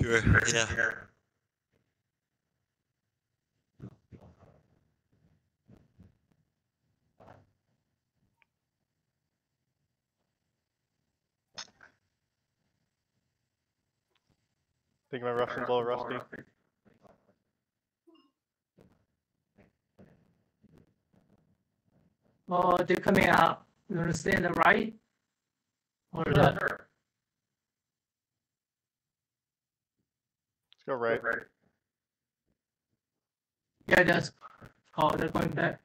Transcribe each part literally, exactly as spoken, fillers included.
Sure, yeah. Think my Russian's a little rusty. Oh, they're coming out. You want to stay on the right? Or left? Let's go right. Yeah, that's. Oh, they're going back.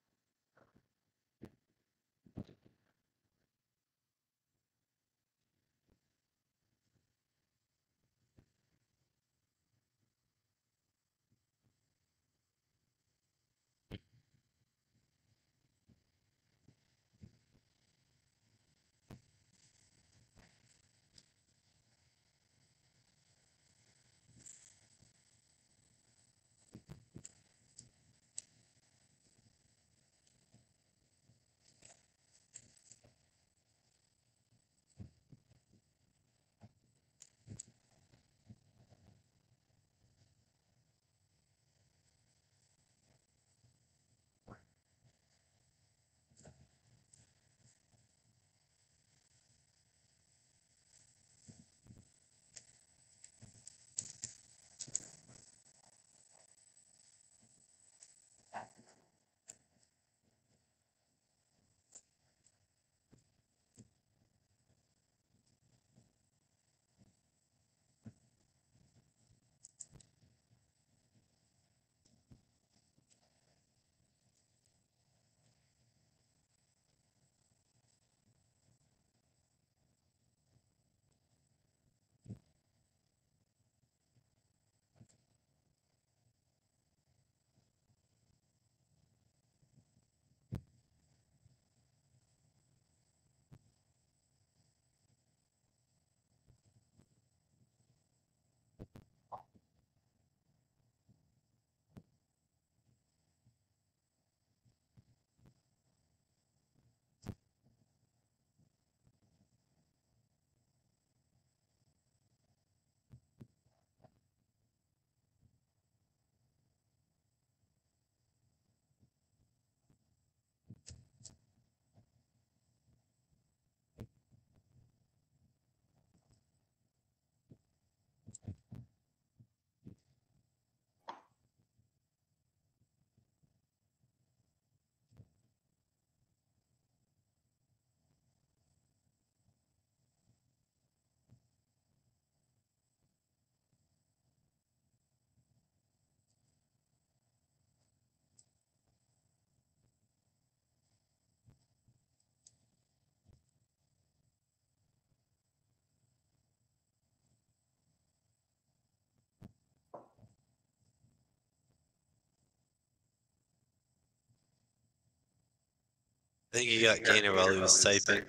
I think he got Gainer while he was typing.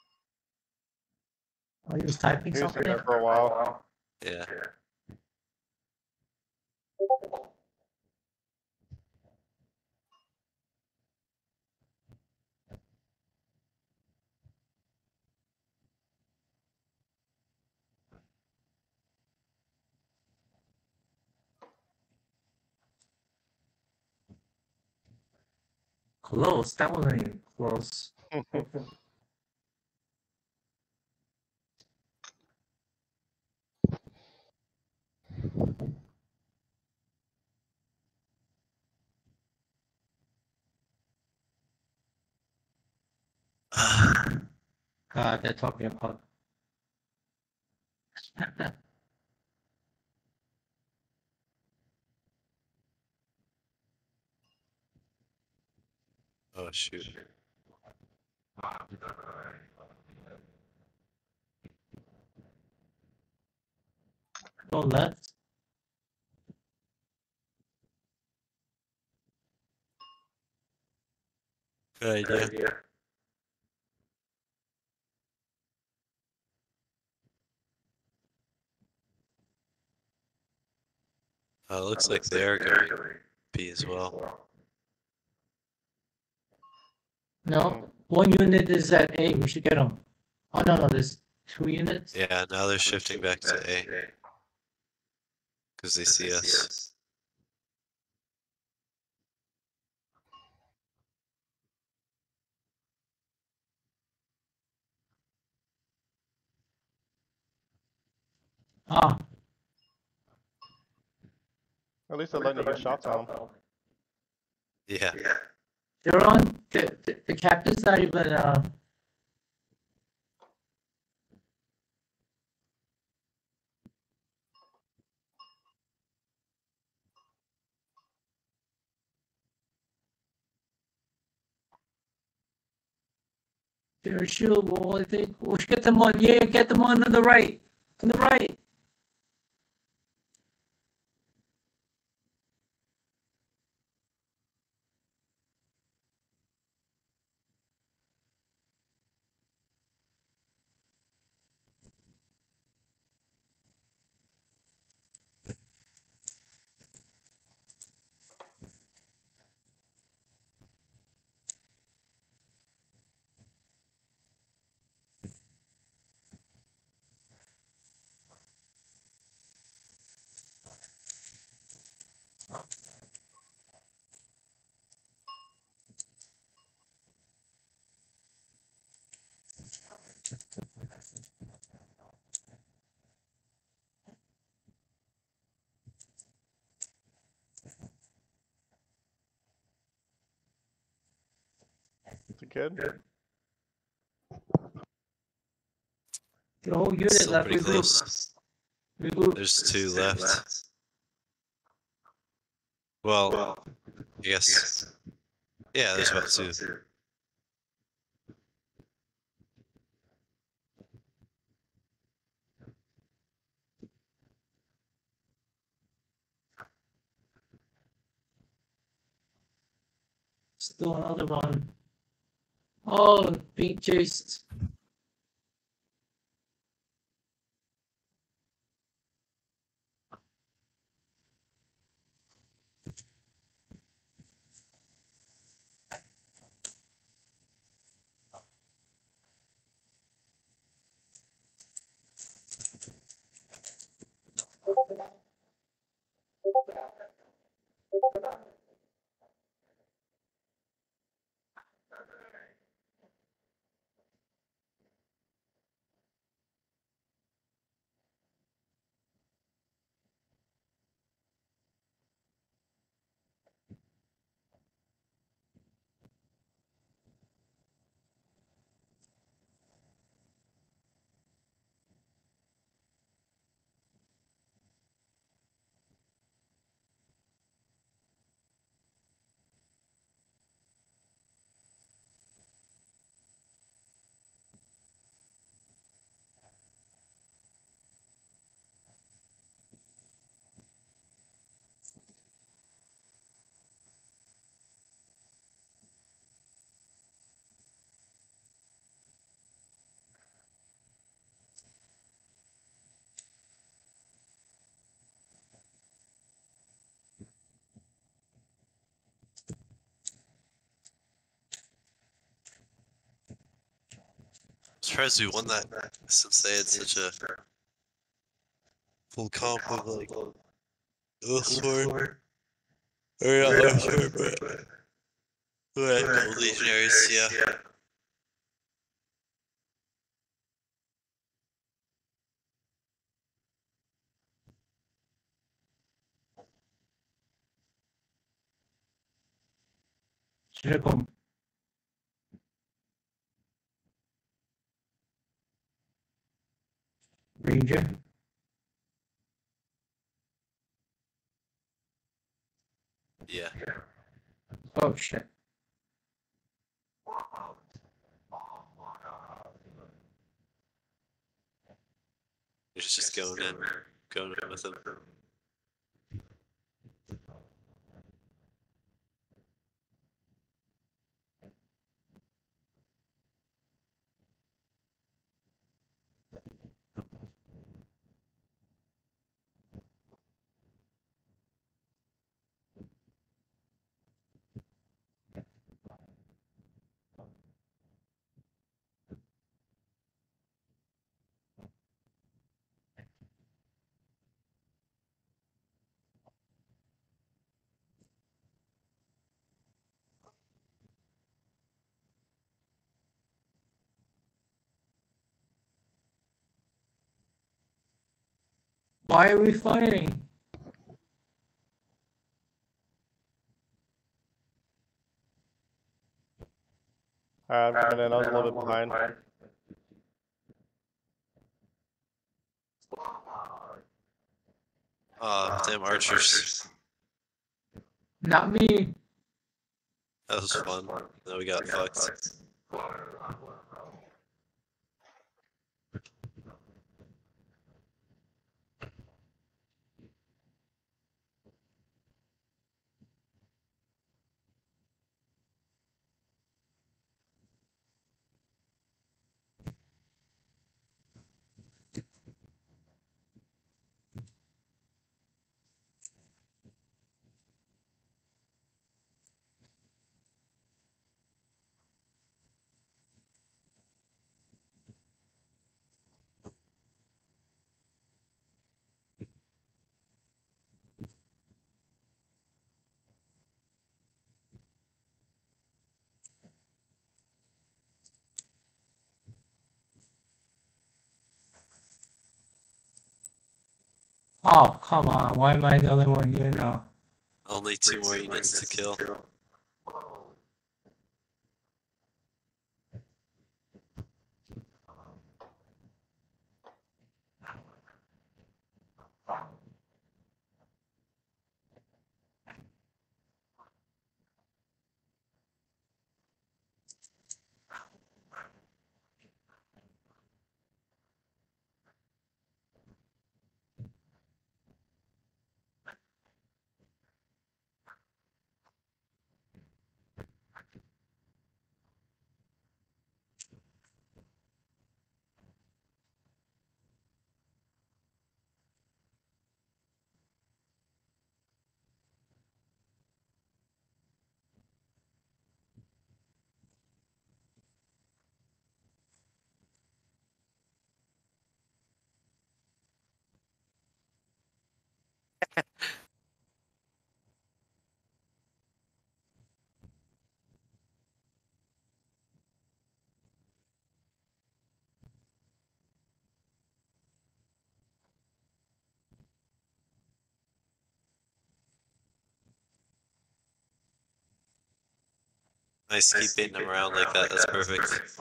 Oh, he was typing He was something. there for a while. Yeah. Close. That wasn't even close. God, they're talking about. Oh, shoot. Go left. Good idea. Uh, looks like they are going B as well. No, one unit is at A. We should get them. Oh no, no, there's two units. Yeah, now they're shifting back to A. Because they see us. Ah, At least they're letting you get shots on them. Yeah. they're on, the, the, the captain's not even, uh, they're a shield wall, I think. Let's get them on, yeah, get them on to the right, to the right. It's a kid. The whole unit Still left, pretty regroup, close. regroup. There's two left. Well, I guess. Yeah, there's about two. Still another one. Oh, being chased. Surprised we won that since they had such a full comp of like Earthsworn. Or not Earthsworn, but right, Legionaries, yeah. Circle. Ranger. Yeah. Oh shit. He's just going in, going in with them. Why are we fighting? Alright, I'm coming in. I was a little bit behind. Oh, damn archers. Not me. That was fun. Then we got fucked. Oh, come on. Why am I the only one here now? Only two more units to kill. Nice, keep baiting them around like that. That's perfect.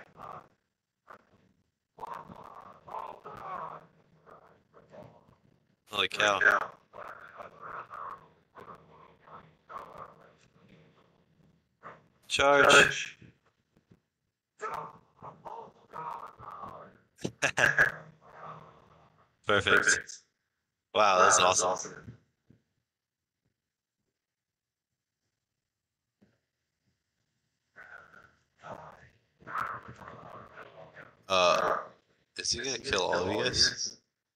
Holy cow. Charge. Perfect. Wow, that's awesome. Uh, is he gonna kill all of you guys?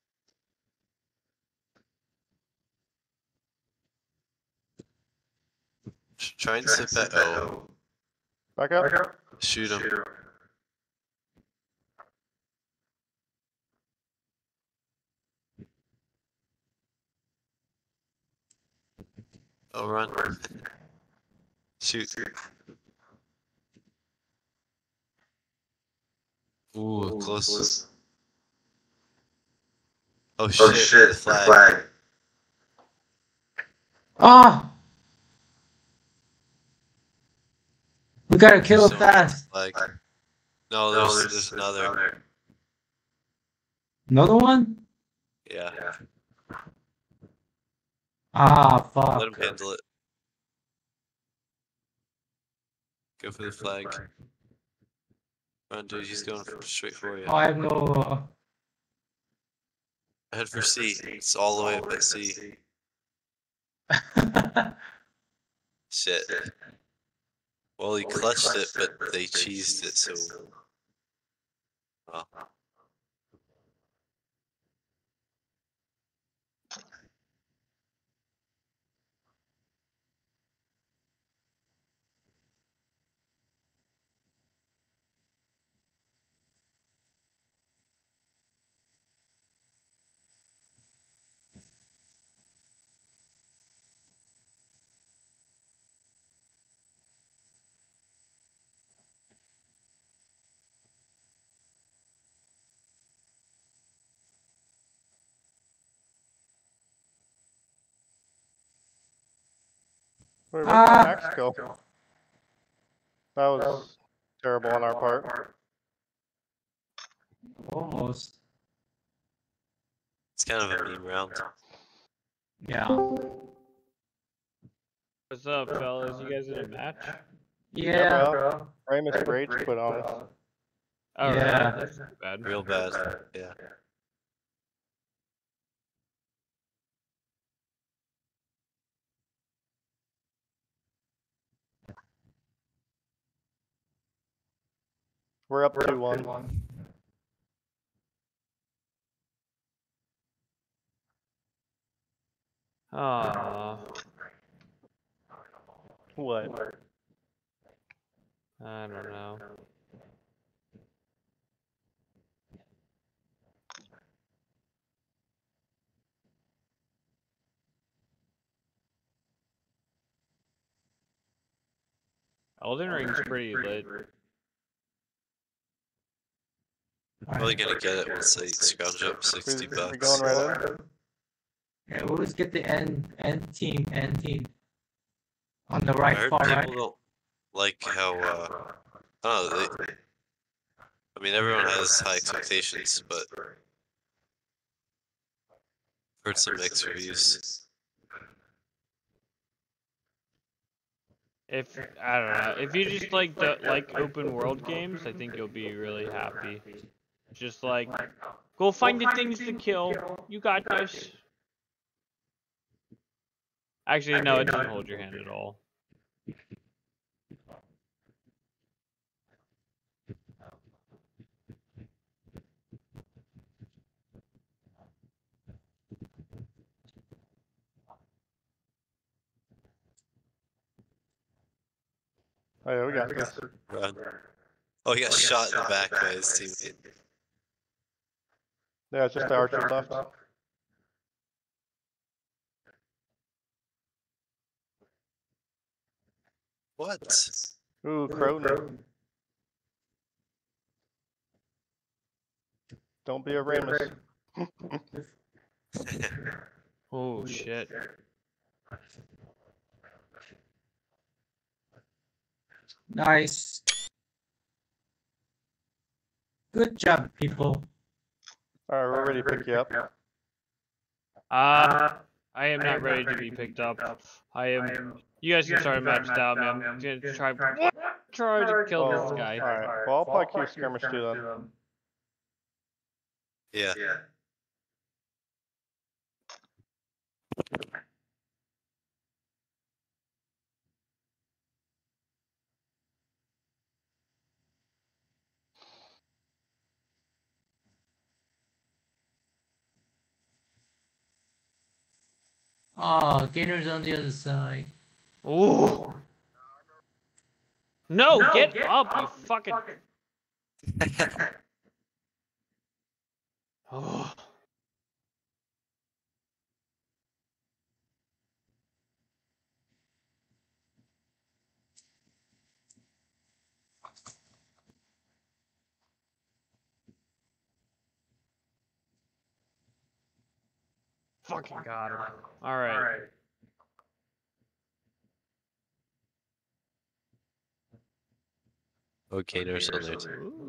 Try and sit back. Oh, Back up. shoot him. Oh, run. Shoot. Ooh, close. Oh shit, Oh shit, the the flag. flag. Ah! We gotta kill it Someone else fast. flag. No, there's, there's another. Another one? Yeah, Ah, let him fuck. handle it. Go for the flag. Run, dude, he's going straight for you. Oh, I have no. Uh... Head for C. It's all the way up at C. Shit. Well, he clutched it, but they cheesed it, so. Well. Wait, where's Ah. my max go? That was terrible on our part. Almost. It's kind of a meme round. Yeah. What's up, fellas? You guys in a match? Yeah. bro. Ramus Rage quit on us. Oh, Yeah. right. That's not bad. Real bad. Yeah. We're up two one. Aw. What? I don't know. Elden Ring's pretty lit. Probably gonna get it once they scrounge up sixty We, we bucks. going right in? Yeah, we'll just get the end end team, end team. On the I right, heard far people right. don't like how, uh, I don't know, they, I mean, everyone has high expectations, but heard some mixed reviews. If I don't know, if you just like do, like open world games, I think you'll be really happy. Just like go find the things to kill. You got this. Actually, no, it doesn't hold your hand at all. Oh yeah, we got this. Run. Oh, he got shot in the back by his teammate. Yeah, it's just the archer left. What? Ooh, Croton. Don't be a Ramus. Oh shit. Nice. Good job, people. Alright, we're ready to pick you up. Uh, I am not ready to be picked up. I am. You guys can start a match down, man. I'm gonna try. Try to kill this guy. Alright, well I'll probably queue skirmish too then. Yeah. Oh, Gainer's on the other side. Ooh. No, no get, get up, up, you fucking. Oh. Fucking got him. All right. All right. Okay, there's on there too. Ooh.